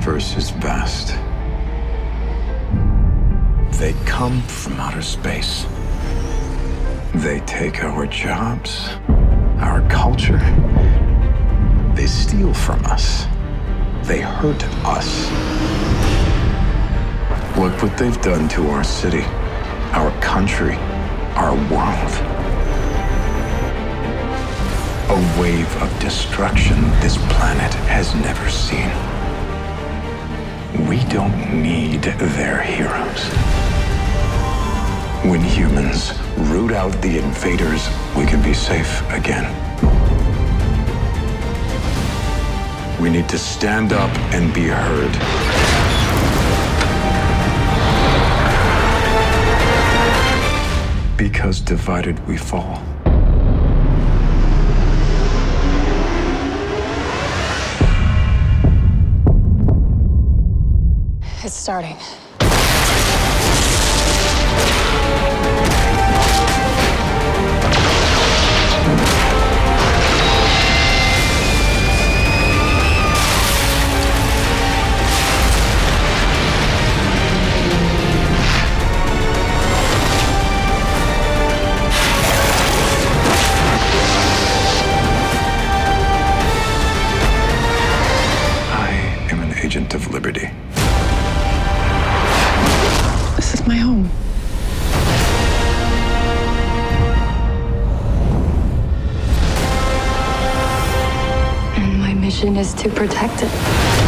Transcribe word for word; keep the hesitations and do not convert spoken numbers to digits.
universe is vast. They come from outer space. They take our jobs, our culture. They steal from us. They hurt us. Look what they've done to our city, our country, our world. A wave of destruction this planet has never seen. We don't need their heroes. When humans root out the invaders, we can be safe again. We need to stand up and be heard. Because divided we fall. It's starting. Agent of Liberty. This is my home. And my mission is to protect it.